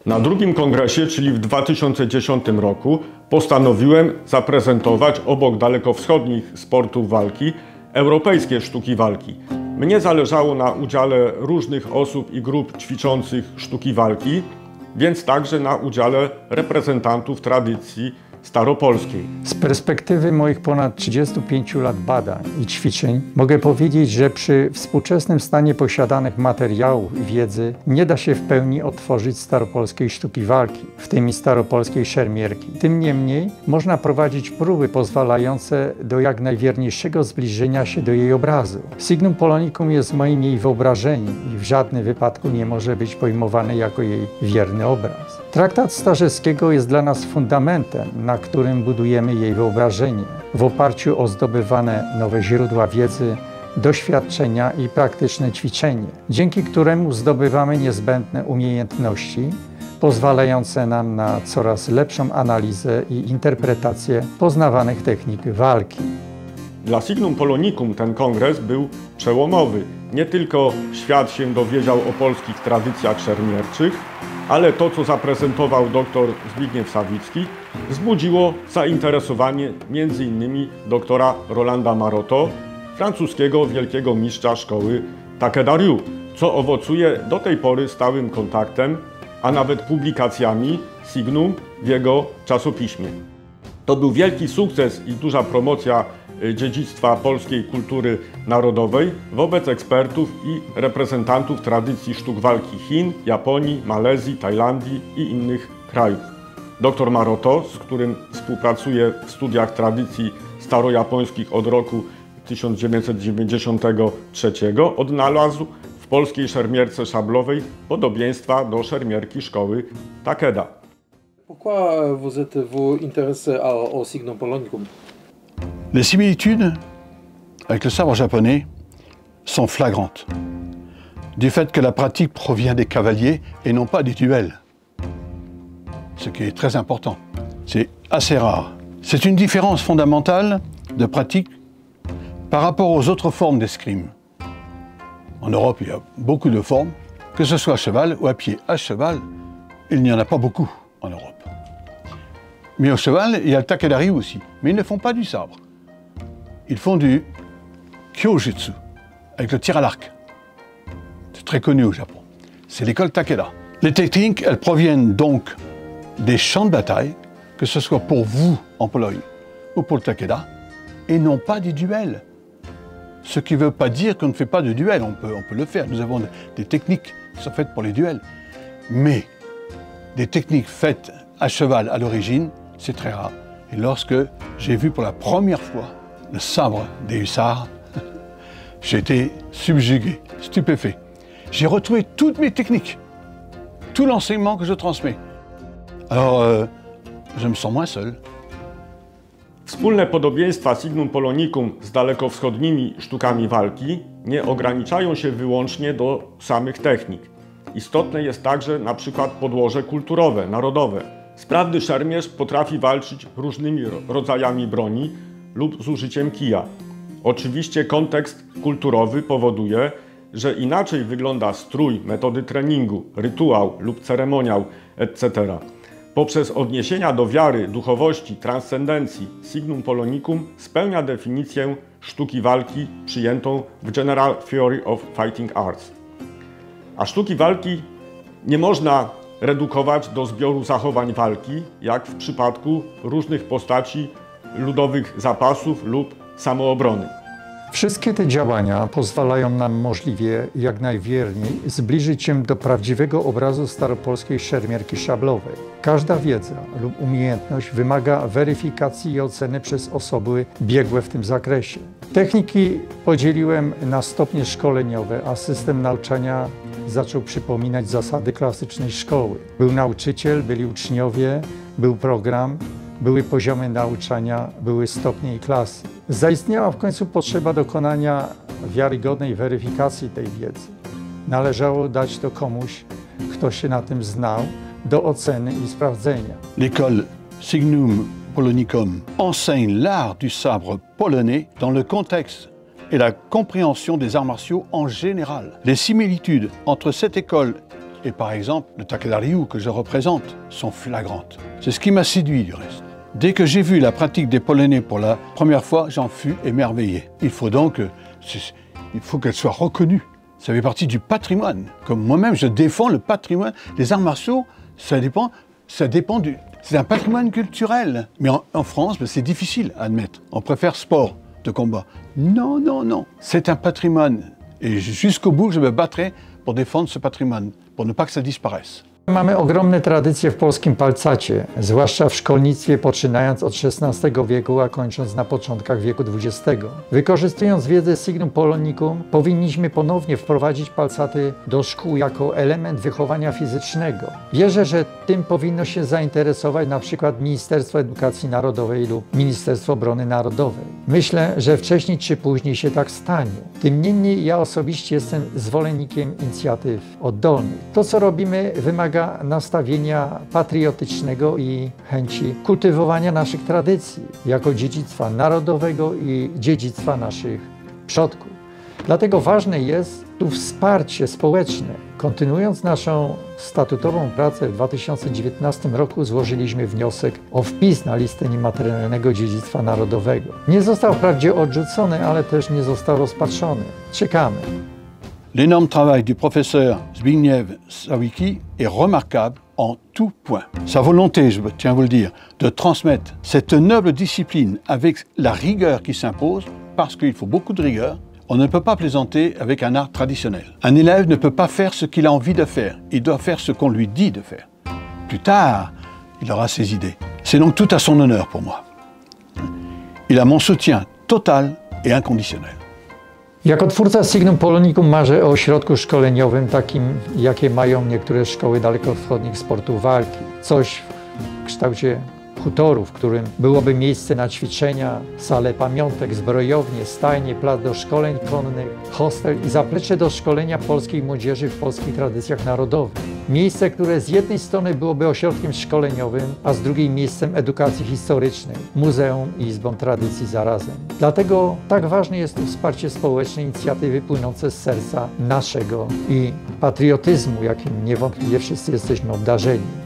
Na drugim kongresie, czyli w 2010 roku, postanowiłem zaprezentować obok dalekowschodnich sportów walki europejskie sztuki walki. Mnie zależało na udziale różnych osób i grup ćwiczących sztuki walki, więc także na udziale reprezentantów tradycji staropolskiej. Z perspektywy moich ponad 35 lat badań i ćwiczeń mogę powiedzieć, że przy współczesnym stanie posiadanych materiałów i wiedzy nie da się w pełni odtworzyć staropolskiej sztuki walki, w tym i staropolskiej szermierki. Tym niemniej można prowadzić próby pozwalające do jak najwierniejszego zbliżenia się do jej obrazu. Signum Polonicum jest moim jej wyobrażeniem i w żadnym wypadku nie może być pojmowane jako jej wierny obraz. Traktat Starzeckiego jest dla nas fundamentem, na którym budujemy jej wyobrażenie, w oparciu o zdobywane nowe źródła wiedzy, doświadczenia i praktyczne ćwiczenie, dzięki któremu zdobywamy niezbędne umiejętności, pozwalające nam na coraz lepszą analizę i interpretację poznawanych technik walki. Dla Signum Polonicum ten kongres był przełomowy. Nie tylko świat się dowiedział o polskich tradycjach szermierczych, ale to, co zaprezentował dr Zbigniew Sawicki, wzbudziło zainteresowanie m.in. doktora Rolanda Maroto, francuskiego wielkiego mistrza szkoły Takeda-Ryu, co owocuje do tej pory stałym kontaktem, a nawet publikacjami Signum w jego czasopiśmie. To był wielki sukces i duża promocja dziedzictwa polskiej kultury narodowej wobec ekspertów i reprezentantów tradycji sztuk walki Chin, Japonii, Malezji, Tajlandii i innych krajów. Dr Maroto, z którym współpracuję w studiach tradycji starojapońskich od roku 1993, odnalazł w polskiej szermierce szablowej podobieństwa do szermierki szkoły Takeda. Pourquoi vous êtes-vous intéressé au Signum Polonicum? Les similitudes avec le sabre japonais sont flagrantes, du fait que la pratique provient des cavaliers et non pas des duels, ce qui est très important. C'est assez rare. C'est une différence fondamentale de pratique par rapport aux autres formes d'escrime. En Europe, il y a beaucoup de formes, que ce soit à cheval ou à pied. À cheval, il n'y en a pas beaucoup en Europe. Mais au cheval, il y a le Takeda-Ryu aussi, mais ils ne font pas du sabre. Ils font du Kyojutsu, avec le tir à l'arc. C'est très connu au Japon. C'est l'école Takeda. Les techniques, elles proviennent donc des champs de bataille, que ce soit pour vous en Pologne ou pour le Takeda, et non pas des duels. Ce qui ne veut pas dire qu'on ne fait pas de duel, on peut le faire. Nous avons des techniques qui sont faites pour les duels. Mais des techniques faites à cheval à l'origine, c'est très rare. Et lorsque j'ai vu pour la première fois le sabre des hussards, j'ai été subjugué, stupéfait. J'ai retrouvé toutes mes techniques, tout l'enseignement que je transmets. Alors, je me sens moins seul. Wspólne podobieństwa Signum Polonicum z dalekowschodnimi sztukami walki nie ograniczają się wyłącznie do samych technik. Istotne jest także na przykład podłoże kulturowe, narodowe. Sprawny szermierz potrafi walczyć różnymi rodzajami broni lub z użyciem kija. Oczywiście kontekst kulturowy powoduje, że inaczej wygląda strój, metody treningu, rytuał lub ceremoniał, etc. Poprzez odniesienia do wiary, duchowości, transcendencji, Signum Polonicum spełnia definicję sztuki walki przyjętą w General Theory of Fighting Arts. A sztuki walki nie można redukować do zbioru zachowań walki, jak w przypadku różnych postaci ludowych zapasów lub samoobrony. Wszystkie te działania pozwalają nam możliwie jak najwierniej zbliżyć się do prawdziwego obrazu staropolskiej szermierki szablowej. Każda wiedza lub umiejętność wymaga weryfikacji i oceny przez osoby biegłe w tym zakresie. Techniki podzieliłem na stopnie szkoleniowe, a system nauczania zaczął przypominać zasady klasycznej szkoły. Był nauczyciel, byli uczniowie, był program, były poziomy nauczania, były stopnie i klasy. Zaistniała w końcu potrzeba dokonania wiarygodnej weryfikacji tej wiedzy. Należało dać to komuś, kto się na tym znał, do oceny i sprawdzenia. L'école Signum Polonicum enseigne l'art du sabre polonais dans le contexte et la compréhension des arts martiaux en général. Les similitudes entre cette école et par exemple le Takelariu que je représente sont flagrantes. C'est ce qui m'a séduit du reste. Dès que j'ai vu la pratique des Polonais pour la première fois, j'en fus émerveillé. Il faut donc qu'elle soit reconnue. Ça fait partie du patrimoine. Comme moi-même, je défends le patrimoine. Les arts martiaux, ça dépend du... C'est un patrimoine culturel. Mais en France, c'est difficile à admettre. On préfère sport de combat. Non, non, non. C'est un patrimoine. Et jusqu'au bout, je me battrai pour défendre ce patrimoine, pour ne pas que ça disparaisse. Mamy ogromne tradycje w polskim palcacie, zwłaszcza w szkolnictwie, poczynając od XVI wieku, a kończąc na początkach wieku XX. Wykorzystując wiedzę Signum Polonicum, powinniśmy ponownie wprowadzić palcaty do szkół jako element wychowania fizycznego. Wierzę, że tym powinno się zainteresować na przykład Ministerstwo Edukacji Narodowej lub Ministerstwo Obrony Narodowej. Myślę, że wcześniej czy później się tak stanie. Tym niemniej ja osobiście jestem zwolennikiem inicjatyw oddolnych. To, co robimy, wymaga nastawienia patriotycznego i chęci kultywowania naszych tradycji jako dziedzictwa narodowego i dziedzictwa naszych przodków. Dlatego ważne jest tu wsparcie społeczne. Kontynuując naszą statutową pracę w 2019 roku złożyliśmy wniosek o wpis na listę niematerialnego dziedzictwa narodowego. Nie został wprawdzie odrzucony, ale też nie został rozpatrzony. Czekamy. L'énorme travail du professeur Zbigniew Sawicki est remarquable en tout point. Sa volonté, je tiens à vous le dire, de transmettre cette noble discipline avec la rigueur qui s'impose, parce qu'il faut beaucoup de rigueur, on ne peut pas plaisanter avec un art traditionnel. Un élève ne peut pas faire ce qu'il a envie de faire, il doit faire ce qu'on lui dit de faire. Plus tard, il aura ses idées. C'est donc tout à son honneur pour moi. Il a mon soutien total et inconditionnel. Jako twórca Signum Polonicum marzę o ośrodku szkoleniowym takim, jakie mają niektóre szkoły dalekowschodnich sportów walki. Coś w kształcie hutoru, w którym byłoby miejsce na ćwiczenia, sale pamiątek, zbrojownie, stajnie, plac do szkoleń konnych, hostel i zaplecze do szkolenia polskiej młodzieży w polskich tradycjach narodowych. Miejsce, które z jednej strony byłoby ośrodkiem szkoleniowym, a z drugiej miejscem edukacji historycznej, muzeum i izbą tradycji zarazem. Dlatego tak ważne jest tu wsparcie społeczne, inicjatywy płynące z serca naszego i patriotyzmu, jakim niewątpliwie wszyscy jesteśmy obdarzeni.